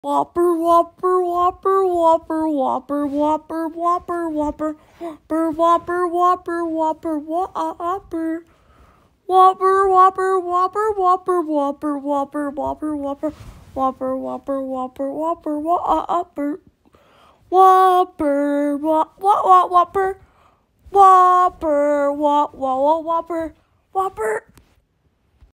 Whopper, Whopper, Whopper, Whopper, Whopper, Whopper, Whopper, Whopper, Whopper, Whopper, Whopper, Whopper, Whopper. Whopper, Whopper, Whopper, Whopper, Whopper, Whopper, Whopper, Whopper, Whopper, Whopper, Whopper, Whopper, Whopper, Whopper, Whopper, Whopper, Whopper, Whopper, Whopper.